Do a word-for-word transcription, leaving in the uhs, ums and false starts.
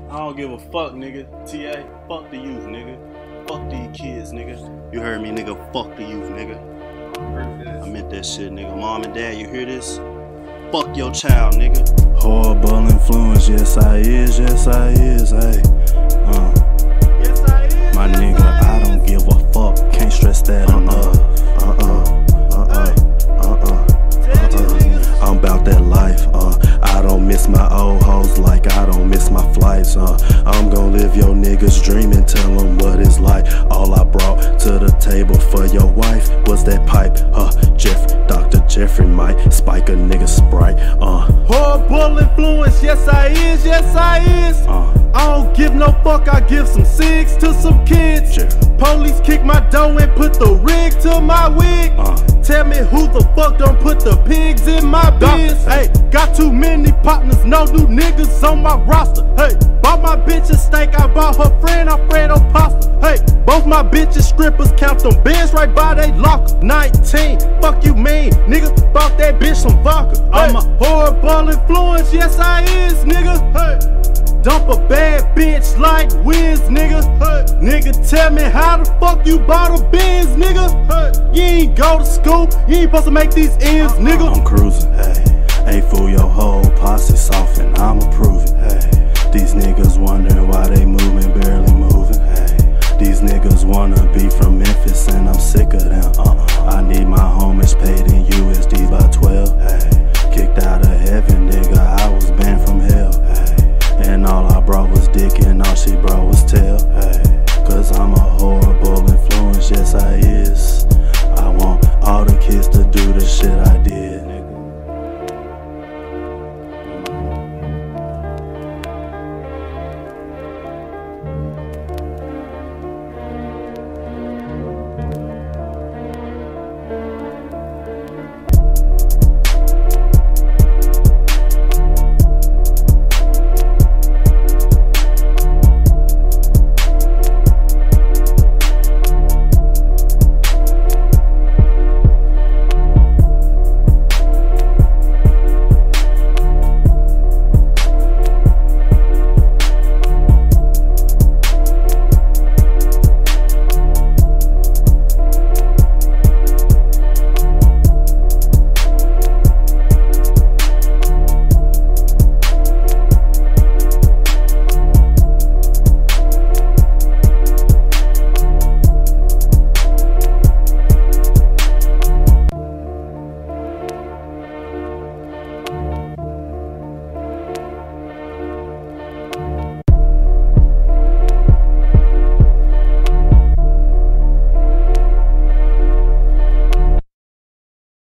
I don't give a fuck, nigga. T A, fuck the youth, nigga. Fuck these kids, nigga. You heard me, nigga. Fuck the youth, nigga. I meant that shit, nigga. Mom and dad, you hear this? Fuck your child, nigga. Horrible influence, yes I is, yes I is, hey. Uh. Yes, I is. My nigga, I don't give a fuck. Can't stress that Uh-uh. enough. Uh-uh. Uh-uh. Uh-uh. I'm about that life, uh. I don't miss my old hoes like I don't miss my flights, uh. I'm gon' live your niggas' dream and tell them what it's like. All I brought to the table for your wife was that pipe, huh? Jeff, Doctor Jeffrey might spike a nigga Sprite, uh. Horrible influence, yes I is, yes I is. Uh. I don't give no fuck, I give some cigs to some kids. Sure. Police kick my dough and put the rig to my wig. Uh. Tell me who the fuck don't put the pigs in my biz. Hey, got too many partners, no new niggas on my roster. Hey, bought my bitch a steak, I bought her friend Alfredo pasta. Hey, both my bitches strippers, count them bands right by they locker. nineteen, fuck you mean, nigga, bought that bitch some vodka. I'm a horrible influence, yes I is, nigga. Hey. Dump a bad bitch like Wiz, nigga. Hey. Nigga, tell me how the fuck you bought a Benz, nigga. Hey. You ain't go to school, you ain't supposed to make these ends, nigga. I'm cruising, hey. Ain't fool your whole posse, soft